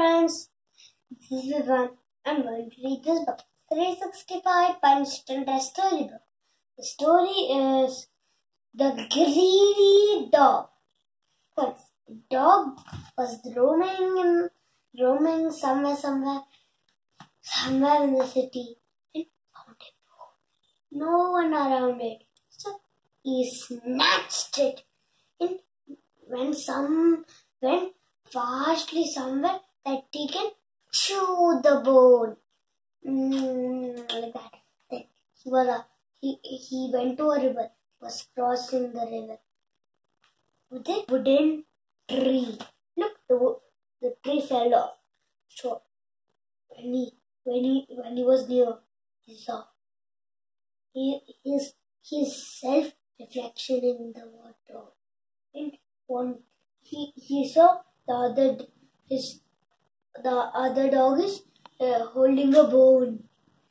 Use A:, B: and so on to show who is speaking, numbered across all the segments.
A: friends, this is Vivaan. I'm going to read this book, 365 Panchatantra Story book. The story is The Greedy Dog. Once the dog was roaming somewhere in the city and found it. No one around it. So he snatched it and went fastly somewhere that he can chew the bone. Like that. Then he went to a river. He was crossing the river with a wooden tree. Look, the tree fell off. So when he was near, he saw his self-reflection in the water. And he saw the other dog is holding a bone.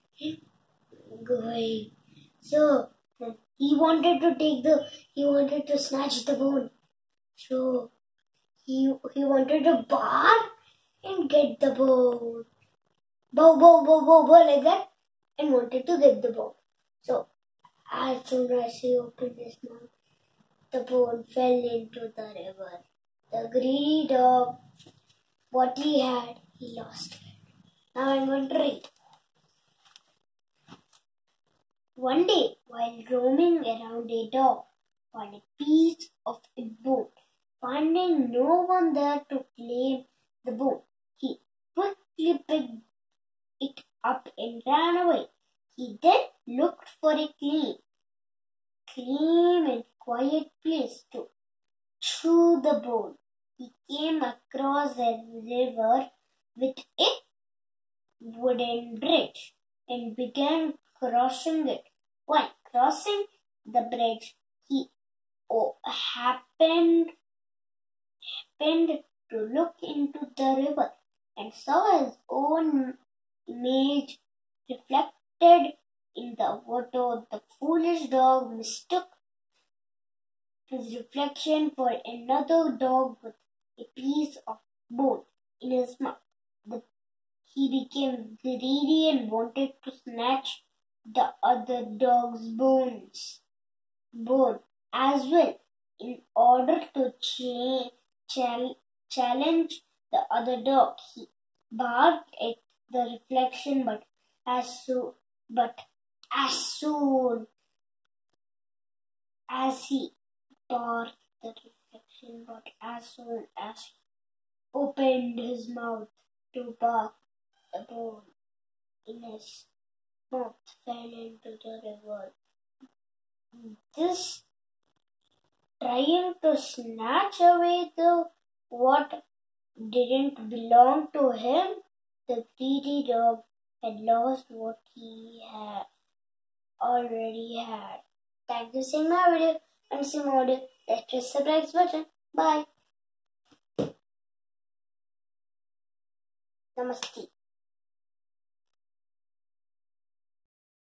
A: Going. So he wanted to snatch the bone. So he wanted to bark and get the bone. Bow, like that, and wanted to get the bone. So as soon as he opened his mouth, the bone fell into the river. The greedy dog, what he had, he lost it. Now I'm going to read. One day, while roaming around, a dog found a piece of a bone. Finding no one there to claim the bone, he quickly picked it up and ran away. He then looked for a clean and quiet place to chew the bone. He came across a river with a wooden bridge and began crossing it. While crossing the bridge, he happened to look into the river and saw his own image reflected in the water. The foolish dog mistook his reflection for another dog with a piece of bone in his mouth. He became greedy and wanted to snatch the other dog's bone as well. In order to challenge the other dog, he barked at the reflection, but as soon as he opened his mouth to bark, the bone in his mouth fell into the river. This trying to snatch away what didn't belong to him, the greedy dog had lost what he had already had. Thank you for seeing my video and see more audio. Let's press the subscribe button. Bye. Namaste.